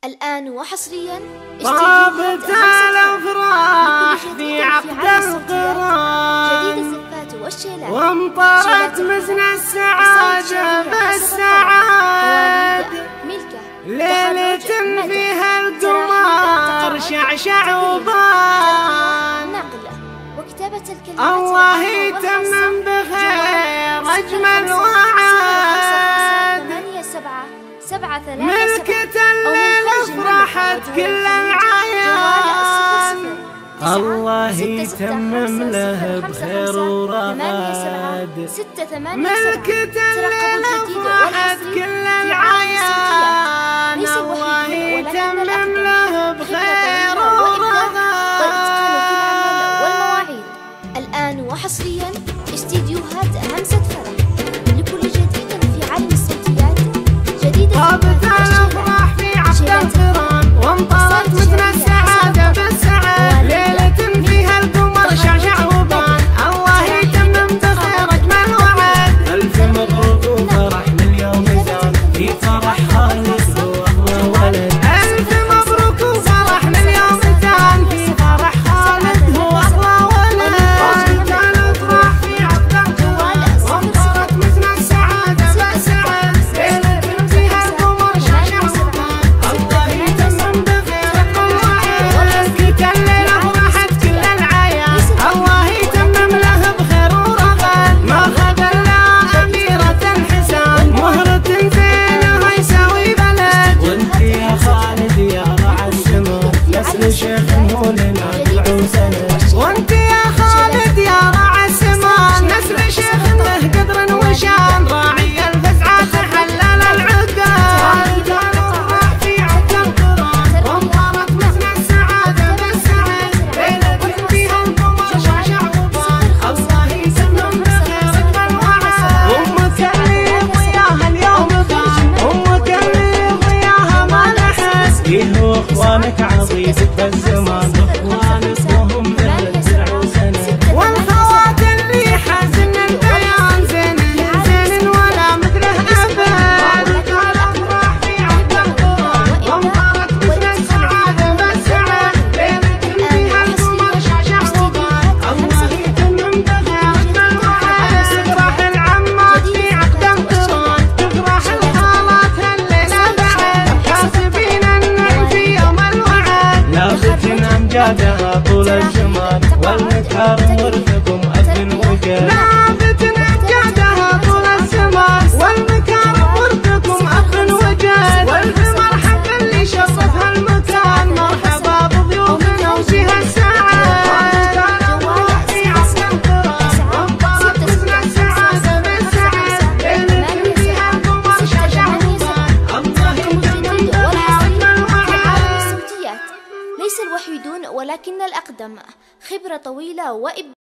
الآن وحصريا طابت الأفراح في عقد القران، جديد الزفات والشيلات، وامطرت مزن السعادة بالسعاد، ليلة فيها القمر شعشع وبان، الله يتمم بخير أجمل وعاد، ملكة الليل افرحت كل العيان، الله يتمم له بخير ورغد، ملكة الليل افرحت كل العيان، الله يتمم له بخير ورغد. الآن وحصريا استديوهات همسة فرح لكل جديد في عالم الصوتيات. جديد طابت الأفراح في عقد القران، وامطرت مثل السعادة بالسعاد، ليلة فيها القمر شعشع وبان، الله يتمم بخير أجمل وعد. ألف مبروك وفرح لليوم زان، في فرح خالد هو أغلى ولد. ألف مبروك وفرح لليوم زان، في فرح خالد هو أغلى ولد. طابت الأفراح في عقد القران، وامطرت مثل السعادة بالسعاد، ليلة فيها القمر شعشع وبان، الله يتمم بخير أجمل وعد. ملكة الليل أفرحت كل العيان، الله يتمم له بخير ورغد، ما خذ إلا أميرة الحسان، مهرة زينها يساوي بلد. وانت يا خالد يا رعى السماء، نسل شيخ هو لنا العوسنة. وانت يا خالد يا رعى السماء، نسل شيخ له قدر وشان، راعي الفزعة تحلل العقال. الأفراح في عقد القران، وامطرت مثل السعادة بالسعاد، ليلة فيها القمر شعشع وبان، الله يتمم بخير أجمل وعد. أمك اللي ضياها اليوم بان، أمك اللي ضياها ما نحس، فيه وإخوانك عظيمك بالزمان، إخوانك وهم ذلة العوسنة. والخوات اللي حزن البيان زين زين ولا مثله أبد. الأفراح في عقد القران، وامطرت مثل السعادة بالسعاد، ليلة فيها القمر شعشع وبان، الله يتمم بخير أجمل وعد. تفرح العمات في عقد القران، تفرح الخالات هالليلة بعد، حاسبين النعم في يوم الوعد. لابت أمجادها طول الزمان، والمكارم ورثكم أذن وجد. لابت أمجادها طول الزمان، والمكارم ورثكم أذن وجد. والف مرحبا اللي شرفها المكان، مرحبا بضيوفنا وفيها السعاد. الأفراح في عقد القران، وامطرت مثل السعادة بالسعاد، ليلة فيها القمر شعشع وبان، الله يتمم بخير أجمل وعد. الصوتيات ليس الوحيدون ولكن الأقدم، خبرة طويلة